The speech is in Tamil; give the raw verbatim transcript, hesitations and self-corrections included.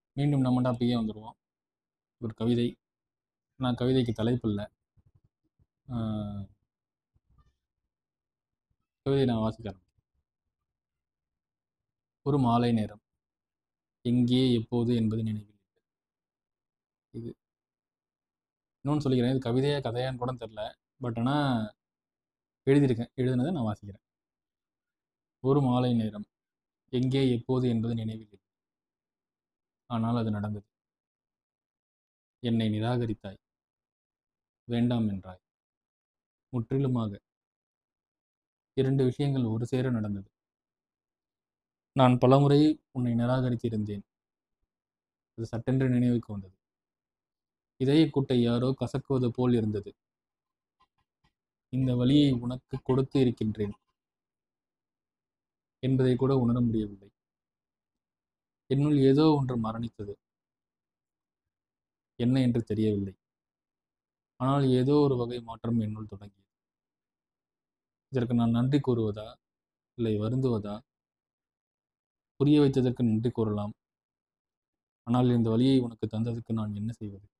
மீண்டும் நம்ம டாபிக்கே வந்துடுவோம். ஒரு கவிதை. நான் கவிதைக்கு தலைப்பு இல்லை. கவிதை நான் வாசிக்கிறேன். ஒரு மாலை நேரம், எங்கே எப்போது என்பது நினைவில் இல்லை. இது இன்னொன்று சொல்லிக்கிறேன். இது கவிதையா கதையான்னு கூட தெரில. பட் ஆனால் எழுதியிருக்கேன். எழுதினதை நான் வாசிக்கிறேன். ஒரு மாலை நேரம், எங்கே எப்போது என்பது நினைவில் இல்லை. ஆனால் அது நடந்தது. என்னை நிராகரித்தாய், வேண்டாம் என்றாய். முற்றிலுமாக இரண்டு விஷயங்கள் ஒரு சேர நடந்தது. நான் பலமுறை உன்னை நிராகரித்திருந்தேன். அது சட்டென்று நினைவுக்கு வந்தது. இதய கூட்டை யாரோ கசக்குவது போல் இருந்தது. இந்த வழியை உனக்கு கொடுத்து இருக்கின்றேன் என்பதை கூட உணர முடியவில்லை. என்னுள் ஏதோ ஒன்று மரணித்தது. என்ன என்று தெரியவில்லை. ஆனால் ஏதோ ஒரு வகை மாற்றம் என்னுள் தொடங்கியது. இதற்கு நான் நன்றி கூறுவதா, இல்லை வருந்துவதா? புரிய வைத்ததற்கு நன்றி கூறலாம். ஆனால் இந்த வழியை உனக்கு தந்ததுக்கு நான் என்ன செய்வது?